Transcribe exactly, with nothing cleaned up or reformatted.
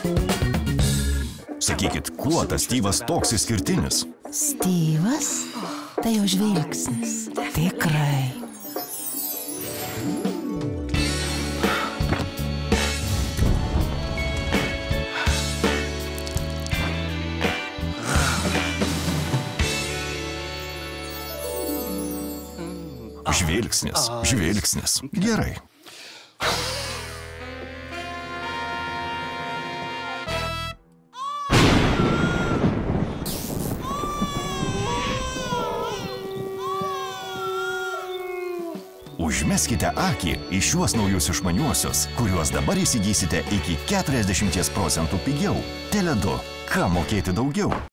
Sakykit, kuo tas Styvas toks išskirtinis? Styvas? Tai jau žvilgsnis. Tikrai. Žvilgsnis, žvilgsnis. Gerai. Užmeskite akį į šiuos naujus išmaniuosius, kuriuos dabar įsigysite iki keturiasdešimties procentų pigiau. Tele du. Ką mokėti daugiau?